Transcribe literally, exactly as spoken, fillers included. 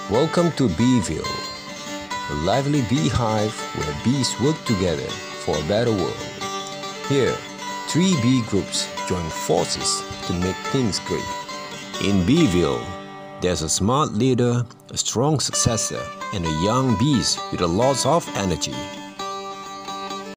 Welcome to Beeville, a lively beehive where bees work together for a better world. Here, three bee groups join forces to make things great. In Beeville, there's a smart leader, a strong successor, and a young bees with a lot of energy.